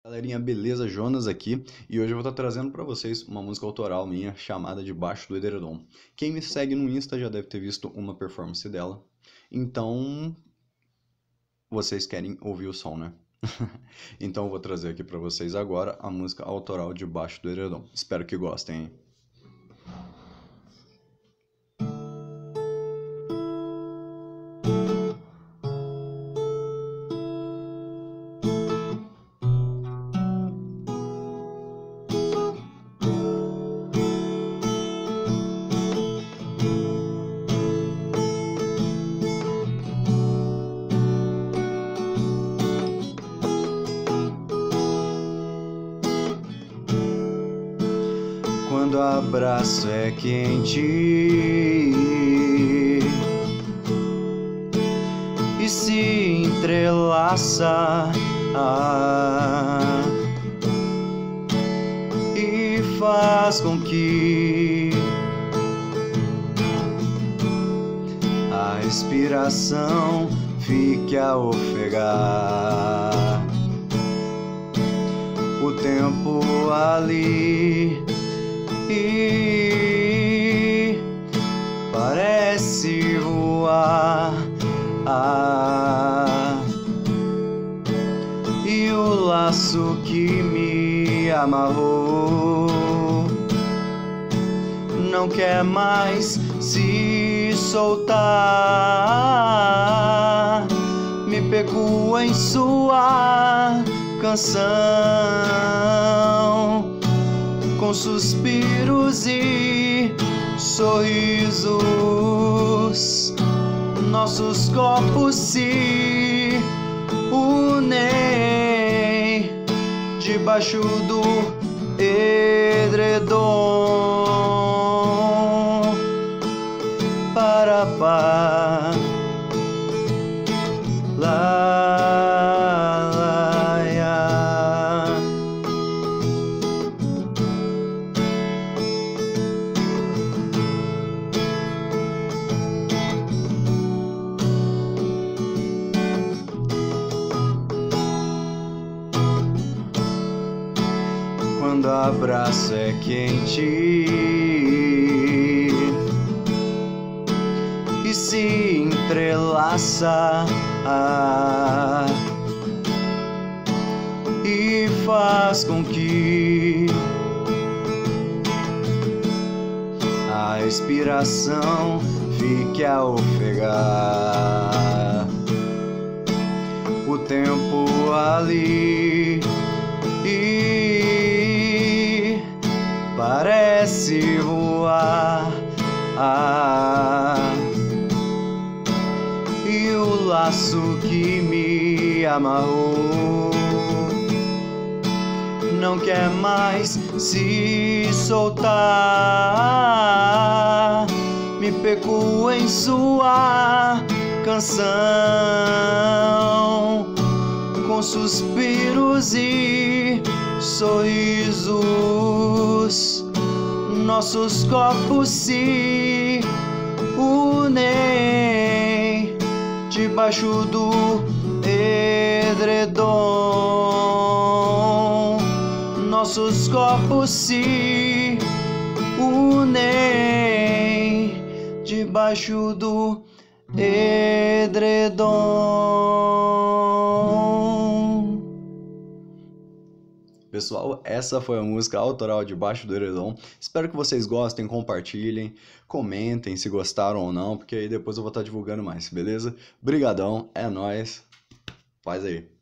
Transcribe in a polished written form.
Galerinha, beleza? Jonas aqui e hoje eu vou estar trazendo para vocês uma música autoral minha chamada Debaixo do Edredom. Quem me segue no Insta já deve ter visto uma performance dela, então vocês querem ouvir o som, né? Então eu vou trazer aqui para vocês agora a música autoral Debaixo do Edredom. Espero que gostem, hein? Quando o abraço é quente e se entrelaça e faz com que a respiração fique a ofegar. O tempo ali e parece voar, e o laço que me amarrou não quer mais se soltar. Me pegou em sua canção, com suspiros e sorrisos, nossos corpos se unem debaixo do edredom. Para quando o abraço é quente e se entrelaça e faz com que a respiração fique a ofegar. O tempo ali e parece voar, e o laço que me amarrou não quer mais se soltar. Me pegou em sua canção, com suspiros e sorrisos, nossos corpos se unem debaixo do edredom. Nossos corpos se unem debaixo do edredom. Pessoal, essa foi a música autoral Debaixo do Edredom. Espero que vocês gostem, compartilhem, comentem se gostaram ou não, porque aí depois eu vou estar divulgando mais, beleza? Brigadão, é nóis, faz aí.